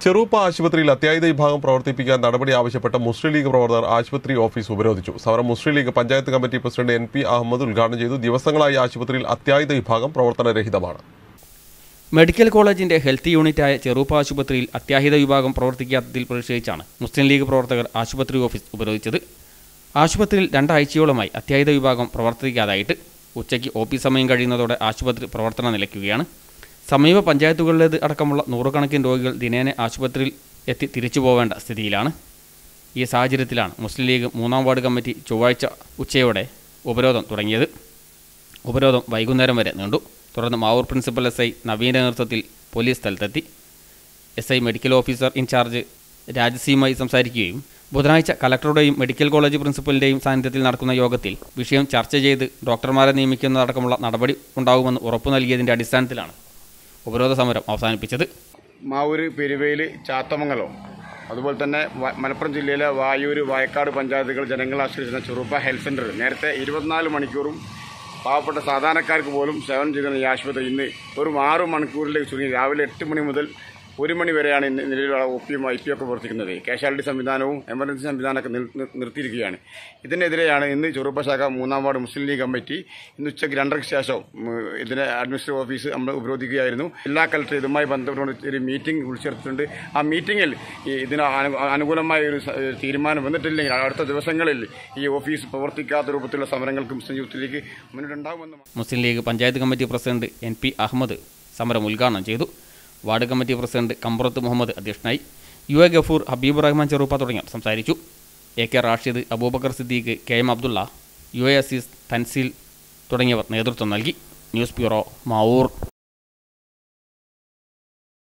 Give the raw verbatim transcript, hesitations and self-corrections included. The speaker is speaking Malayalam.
ചെറുപ്പ ആശുപത്രിയിൽ അത്യാഹിത വിഭാഗം പ്രവർത്തിപ്പിക്കാൻ നടപടി ആവശ്യപ്പെട്ട മുസ്ലിം ലീഗ് പ്രവർത്തകർ ആശുപത്രി ഓഫീസ് ഉപരോധിച്ചു. സമരം Muslim League panchayat committee president N P Ahammed ഉദ്ഘാടനം ചെയ്തു. ദിവസങ്ങളായി ആശുപത്രിയിൽ അത്യാഹിത വിഭാഗം പ്രവർത്തനരഹിതമാണ്. മെഡിക്കൽ കോളേജിന്റെ ഹെൽത്ത് യൂണിറ്റായ ചെറുപ്പ ആശുപത്രിയിൽ അത്യാഹിത വിഭാഗം പ്രവർത്തിക്കാത്തതിൽ പ്രതിഷേധിച്ചാണ് മുസ്ലിം ലീഗ് പ്രവർത്തകർ ആശുപത്രി ഓഫീസ് ഉപരോധിച്ചത്. ആശുപത്രിയിൽ രണ്ടാഴ്ചയോളമായി അത്യാഹിത വിഭാഗം പ്രവർത്തിക്കാതായിട്ട് ഉച്ചയ്ക്ക് ഒ പി സമയം കഴിയുന്നതോടെ ആശുപത്രി പ്രവർത്തനം നിലയ്ക്കുകയാണ്. സമീപ പഞ്ചായത്തുകളിലേത് അടക്കമുള്ള നൂറുകണക്കിന് രോഗികൾ ദിനേന ആശുപത്രിയിൽ എത്തി തിരിച്ചു പോവേണ്ട സ്ഥിതിയിലാണ്. ഈ സാഹചര്യത്തിലാണ് മുസ്ലിം ലീഗ് മൂന്നാം വാർഡ് കമ്മിറ്റി ചൊവ്വാഴ്ച ഉച്ചയോടെ ഉപരോധം തുടങ്ങിയത്. ഉപരോധം വൈകുന്നേരം വരെ നീണ്ടു. തുടർന്ന് മാവൂർ പ്രിൻസിപ്പൽ എസ് ഐ നവീൻ്റെ നേതൃത്വത്തിൽ പോലീസ് സ്ഥലത്തെത്തി. S I medical officer in charge രാജസിയുമായി സംസാരിക്കുകയും ബുധനാഴ്ച കലക്ടറുടെയും മെഡിക്കൽ കോളേജ് പ്രിൻസിപ്പലിൻ്റെയും സാന്നിധ്യത്തിൽ നടക്കുന്ന യോഗത്തിൽ വിഷയം ചർച്ച ചെയ്ത് ഡോക്ടർമാരെ നിയമിക്കുന്നതടക്കമുള്ള നടപടി ഉണ്ടാകുമെന്ന് ഉറപ്പു നൽകിയതിൻ്റെ അടിസ്ഥാനത്തിലാണ് ഉപരോധ സമരം അവസാനിപ്പിച്ചത്. മാവൂര്, പെരുവയിൽ, ചാത്തമംഗലം, അതുപോലെ തന്നെ മലപ്പുറം ജില്ലയിലെ വായൂർ, വായക്കാട് പഞ്ചായത്തുകൾ ജനങ്ങൾ ആശ്രയിച്ചിരുന്ന ചെറുപ്പ ഹെൽത്ത് സെൻ്റർ നേരത്തെ ഇരുപത്തിനാല് മണിക്കൂറും പാവപ്പെട്ട സാധാരണക്കാർക്ക് പോലും സേവനം ചെയ്തിരുന്ന ഈ ആശുപത്രി ഇന്ന് വെറും ആറ് മണിക്കൂറിലേക്ക് ചുരുങ്ങി രാവിലെ എട്ട് മണി മുതൽ ഒരു മണി വരെയാണ് ഇന്ന് നിലവിലുള്ള ഒ പിയും ഐ പിയും ഒക്കെ പ്രവർത്തിക്കുന്നത്. കാഷ്വാലിറ്റി സംവിധാനവും എമർജൻസി സംവിധാനമൊക്കെ നിർത്തിയിരിക്കുകയാണ്. ഇതിനെതിരെയാണ് ഇന്ന് ചെറുപ്പ ശാഖ മൂന്നാം വാർഡ് മുസ്ലിം ലീഗ് കമ്മിറ്റി ഇന്ന് ഉച്ചയ്ക്ക് രണ്ടരയ്ക്ക് ശേഷം ഇതിനെ അഡ്മിനിസ്ട്രേറ്റീവ് ഓഫീസ് നമ്മൾ ഉപരോധിക്കുകയായിരുന്നു. ജില്ലാ കളക്ടർ ഇതുമായി ബന്ധപ്പെട്ടുകൊണ്ട് ഒരു മീറ്റിംഗ് വിളിച്ചെടുത്തിട്ടുണ്ട്. ആ മീറ്റിംഗിൽ ഇതിന് അനുകൂലമായ ഒരു തീരുമാനം വന്നിട്ടില്ലെങ്കിൽ അടുത്ത ദിവസങ്ങളിൽ ഈ ഓഫീസ് പ്രവർത്തിക്കാത്ത രൂപത്തിലുള്ള സമരങ്ങൾക്ക് മുസ്ലിം യൂത്ത് ലീഗ് മുന്നിട്ടുണ്ടാകുമെന്ന് Muslim League panchayat committee president N P Ahammed സമരം ഉദ്ഘാടനം ചെയ്തു. Ward committee president Kambarath Muhammed അധ്യക്ഷനായി. യു എ ഗഫൂർ, ഹബീബ് റഹ്മാൻ ചെറുപ്പ തുടങ്ങിയവർ സംസാരിച്ചു. A K Rashid, Aboobacker Siddique, K M Abdulla, U A Azeez, Thanseel തുടങ്ങിയവർ നേതൃത്വം നൽകി. News bureau, Mavoor.